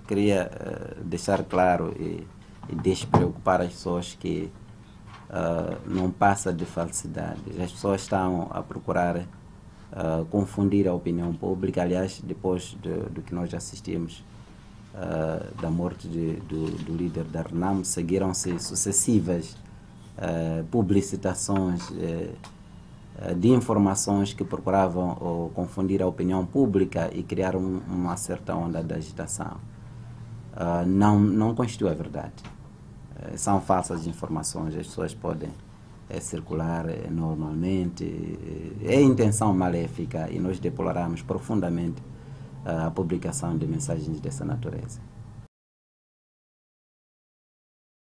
queria deixar claro e despreocupar as pessoas que não passa de falsidade. As pessoas estão a procurar confundir a opinião pública. Aliás, depois do que nós assistimos da morte do líder da RENAMO, seguiram-se sucessivas publicitações de informações que procuravam confundir a opinião pública e criar uma certa onda de agitação. Não constitui a verdade. São falsas informações, as pessoas podem circular normalmente. É intenção maléfica e nós deploramos profundamente a publicação de mensagens dessa natureza.